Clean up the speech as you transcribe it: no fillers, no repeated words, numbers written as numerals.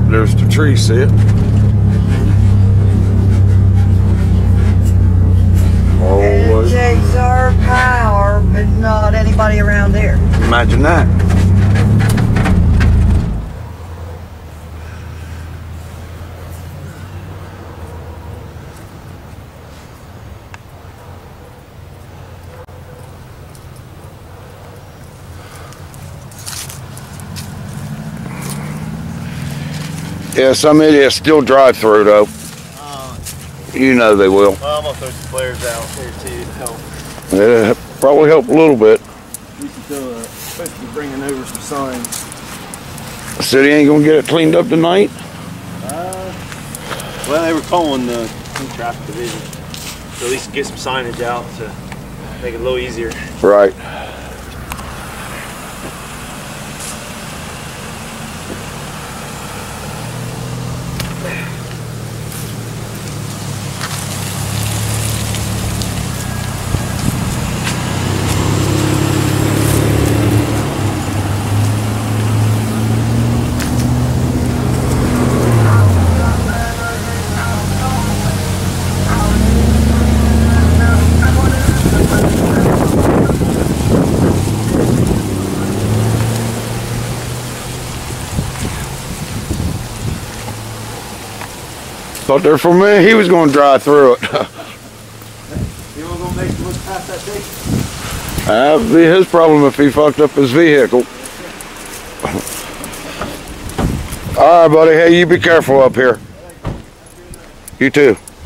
there's the tree set. It takes our power, but not anybody around here. Imagine that. Yeah, some idiots still drive through though. You know they will. Well, I'm gonna throw some flares out here too to help. Yeah, probably help a little bit. We should go, supposed to be bringing over some signs. City ain't gonna get it cleaned up tonight? Well, they were calling the traffic division. So at least get some signage out to make it a little easier. Right. Thought there for me, he was going to drive through it. You want to make look past that thing? That'd be his problem if he fucked up his vehicle. All right, buddy. Hey, you be careful up here. You too.